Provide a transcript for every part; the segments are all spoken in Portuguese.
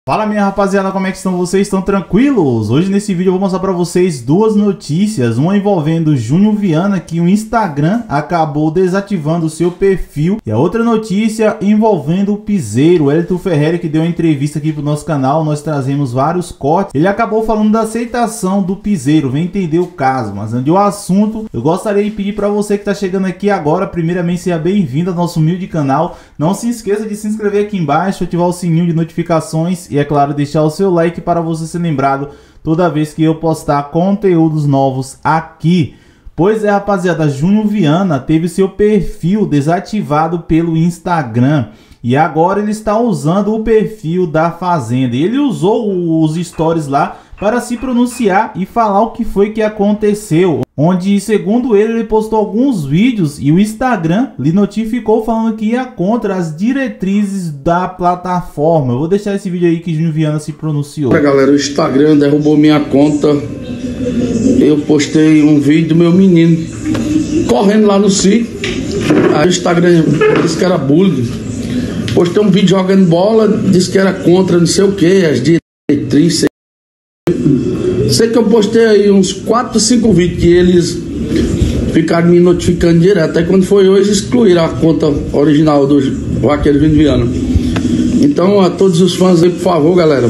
Fala minha rapaziada, como é que estão vocês? Estão tranquilos? Hoje nesse vídeo eu vou mostrar pra vocês duas notícias, uma envolvendo Júnior Viana, que o Instagram acabou desativando o seu perfil, e a outra notícia envolvendo o Piseiro, o Elton Ferreira, que deu uma entrevista aqui pro nosso canal. Nós trazemos vários cortes. Ele acabou falando da aceitação do Piseiro, vem entender o caso, mas antes do assunto, eu gostaria de pedir para você que tá chegando aqui agora, primeiramente seja bem-vindo ao nosso humilde canal. Não se esqueça de se inscrever aqui embaixo, ativar o sininho de notificações e, é claro, deixar o seu like para você ser lembrado toda vez que eu postar conteúdos novos aqui. Pois é, rapaziada, Júnior Viana teve seu perfil desativado pelo Instagram e agora ele está usando o perfil da Fazenda. Ele usou os stories lá para se pronunciar e falar o que foi que aconteceu, onde, segundo ele postou alguns vídeos e o Instagram lhe notificou falando que ia contra as diretrizes da plataforma. Eu vou deixar esse vídeo aí que Júnior Viana se pronunciou. Galera, o Instagram derrubou minha conta. Eu postei um vídeo do meu menino correndo lá no sítio. Aí o Instagram disse que era bullying. Postei um vídeo jogando bola, disse que era contra não sei o que, as diretrizes. Sei que eu postei aí uns 4, 5 vídeos que eles ficaram me notificando direto. Aí quando foi hoje, excluíram a conta original do Vaqueiro Júnior Viana. Então, a todos os fãs aí, por favor, galera,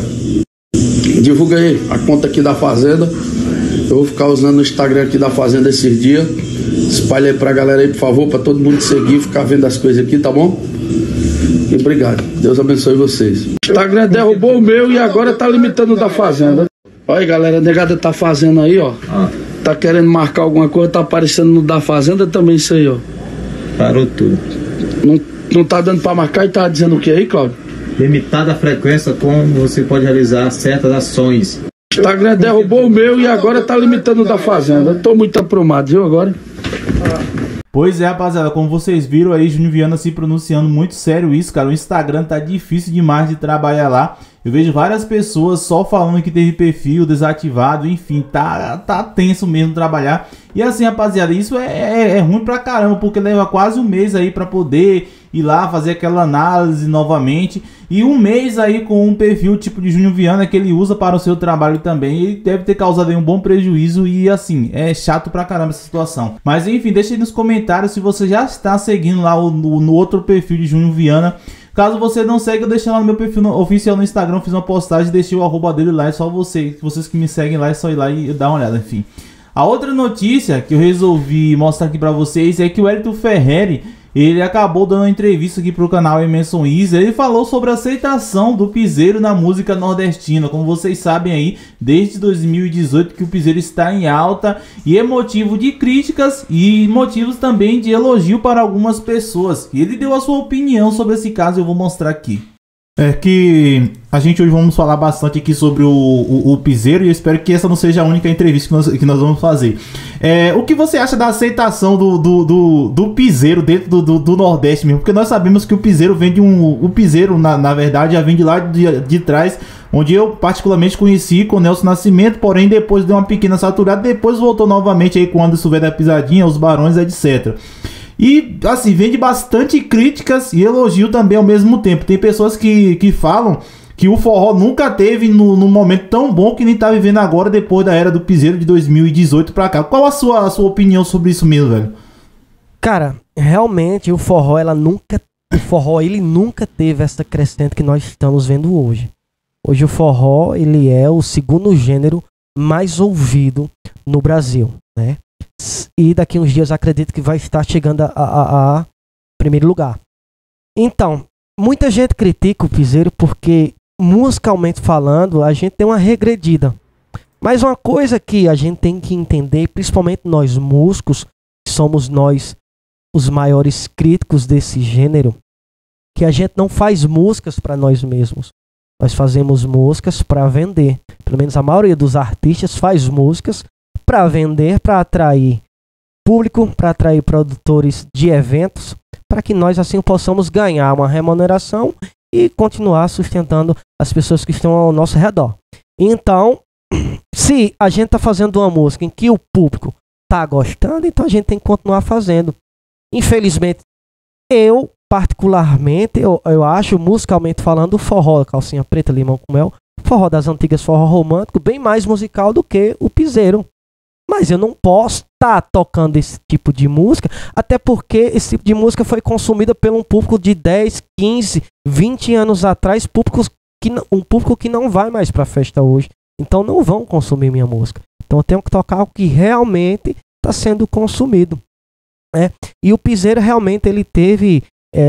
divulga aí a conta aqui da Fazenda. Eu vou ficar usando o Instagram aqui da Fazenda esses dias. Espalha aí pra galera aí, por favor, pra todo mundo seguir, ficar vendo as coisas aqui, tá bom? E obrigado. Deus abençoe vocês. O Instagram derrubou o meu e agora tá limitando o da Fazenda. Olha aí, galera, a negada tá fazendo aí, ó. Tá querendo marcar alguma coisa, tá aparecendo no da Fazenda também isso aí, ó. Parou tudo. Não tá dando pra marcar e tá dizendo o que aí, Cláudio? Limitada a frequência como você pode realizar certas ações. O Instagram derrubou o meu e agora tá limitando o da Fazenda. Eu tô muito aprumado, viu, agora? Pois é, rapaziada, como vocês viram aí, Júnior Viana se pronunciando muito sério isso, cara. O Instagram tá difícil demais de trabalhar lá. Eu vejo várias pessoas só falando que teve perfil desativado, enfim, tá tenso mesmo trabalhar. E assim, rapaziada, isso é ruim pra caramba, porque leva quase um mês aí pra poder ir lá fazer aquela análise novamente. E um mês aí com um perfil tipo de Júnior Viana que ele usa para o seu trabalho também. Ele deve ter causado aí um bom prejuízo e assim, é chato pra caramba essa situação. Mas enfim, deixa aí nos comentários se você já está seguindo lá no outro perfil de Júnior Viana. Caso você não segue, eu deixei lá no meu perfil oficial no Instagram, fiz uma postagem, deixei o arroba dele lá, é só vocês que me seguem lá, é só ir lá e dar uma olhada, enfim. A outra notícia que eu resolvi mostrar aqui pra vocês é que o Elton Ferreira, ele acabou dando uma entrevista aqui pro canal Emerson Easy. Ele falou sobre a aceitação do Piseiro na música nordestina. Como vocês sabem aí, desde 2018 que o Piseiro está em alta e é motivo de críticas e motivos também de elogio para algumas pessoas. E ele deu a sua opinião sobre esse caso, eu vou mostrar aqui. É que a gente hoje vamos falar bastante aqui sobre o Piseiro e eu espero que essa não seja a única entrevista que nós vamos fazer. O que você acha da aceitação do Piseiro dentro do Nordeste mesmo? Porque nós sabemos que o Piseiro vem de o Piseiro, na verdade, já vem de lá de trás, onde eu particularmente conheci com o Nelson Nascimento, porém depois deu uma pequena saturada, depois voltou novamente aí com o Anderson Velho da Pisadinha, os Barões, etc. E assim, vem de bastante críticas e elogio também ao mesmo tempo. Tem pessoas que falam que o forró nunca teve num momento tão bom que nem tá vivendo agora, depois da era do Piseiro de 2018 pra cá. Qual a sua opinião sobre isso mesmo, velho? Cara, realmente o forró, ele nunca teve essa crescente que nós estamos vendo hoje. Hoje o forró, ele é o segundo gênero mais ouvido no Brasil, né? E daqui uns dias acredito que vai estar chegando a primeiro lugar. Então, muita gente critica o Piseiro porque, musicalmente falando, a gente tem uma regredida. Mas uma coisa que a gente tem que entender, principalmente nós músicos, que somos nós os maiores críticos desse gênero, que a gente não faz músicas para nós mesmos. Nós fazemos músicas para vender. Pelo menos a maioria dos artistas faz músicas para vender, para atrair público, para atrair produtores de eventos, para que nós assim possamos ganhar uma remuneração e continuar sustentando as pessoas que estão ao nosso redor. Então, se a gente está fazendo uma música em que o público está gostando, então a gente tem que continuar fazendo. Infelizmente, eu particularmente, eu acho, musicalmente falando, o forró calcinha preta, limão com mel, forró das antigas, forró romântico, bem mais musical do que o piseiro. Mas eu não posso estar tocando esse tipo de música, até porque esse tipo de música foi consumida por um público de 10, 15, 20 anos atrás, um público que não vai mais para a festa hoje. Então não vão consumir minha música. Então eu tenho que tocar o que realmente está sendo consumido. E o piseiro realmente ele teve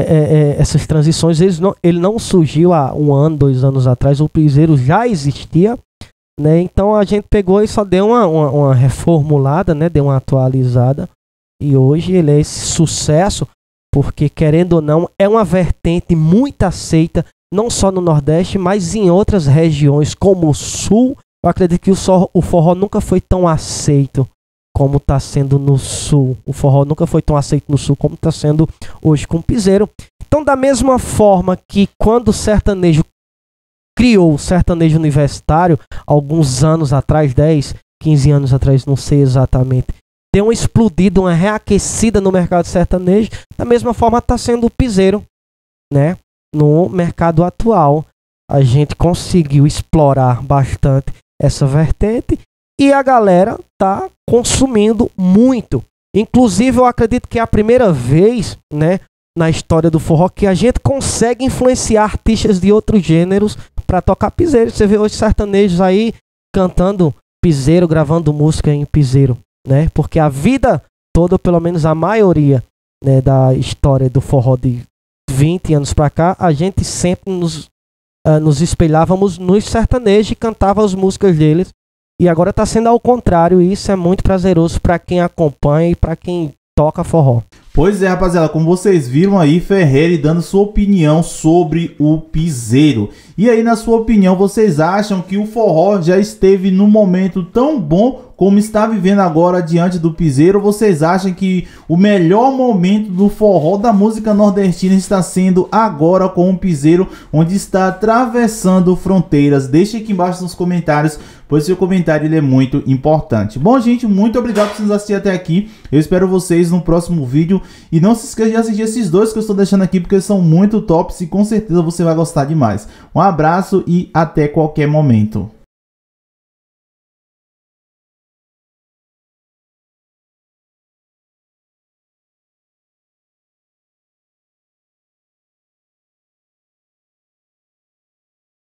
essas transições. Ele não surgiu há 1 ano, 2 anos atrás. O piseiro já existia, né? Então a gente pegou e só deu uma reformulada, né? Deu uma atualizada. E hoje ele é esse sucesso, porque querendo ou não, é uma vertente muito aceita, não só no Nordeste, mas em outras regiões, como o Sul. Eu acredito que o forró nunca foi tão aceito como está sendo no Sul. O forró nunca foi tão aceito no Sul como está sendo hoje com o piseiro. Então, da mesma forma que quando o sertanejo criou o sertanejo universitário, alguns anos atrás, 10, 15 anos atrás, não sei exatamente, deu uma explodida, uma reaquecida no mercado sertanejo, da mesma forma está sendo o piseiro, né? No mercado atual, a gente conseguiu explorar bastante essa vertente e a galera tá consumindo muito. Inclusive, eu acredito que é a primeira vez, né, na história do forró que a gente consegue influenciar artistas de outros gêneros para tocar piseiro. Você vê hoje sertanejos aí cantando piseiro, gravando música em piseiro, né? Porque a vida toda, pelo menos a maioria, né, da história do forró de 20 anos para cá, a gente sempre nos espelhávamos nos sertanejos e cantava as músicas deles. E agora está sendo ao contrário, e isso é muito prazeroso para quem acompanha e para quem toca forró. Pois é, rapaziada, como vocês viram aí, Ferreri dando sua opinião sobre o piseiro. E aí, na sua opinião, vocês acham que o forró já esteve num momento tão bom como está vivendo agora diante do piseiro? Ou vocês acham que o melhor momento do forró da música nordestina está sendo agora com o piseiro, onde está atravessando fronteiras? Deixe aqui embaixo nos comentários, pois seu comentário ele é muito importante. Bom, gente, muito obrigado por vocês assistirem até aqui. Eu espero vocês no próximo vídeo. E não se esqueça de assistir esses dois que eu estou deixando aqui, porque eles são muito tops e com certeza você vai gostar demais. Um abraço e até qualquer momento.